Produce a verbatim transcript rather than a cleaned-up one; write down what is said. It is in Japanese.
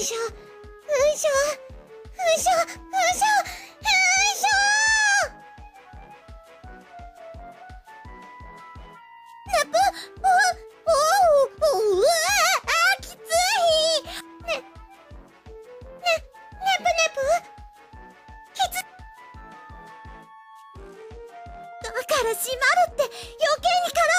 しょ、よいしょ、よいしょ、よいしょ、よいしょ。ネプ、お、お、お、うわあ、きつい。ね、ね、ネプネプ、きつ、だから閉まるって余計に体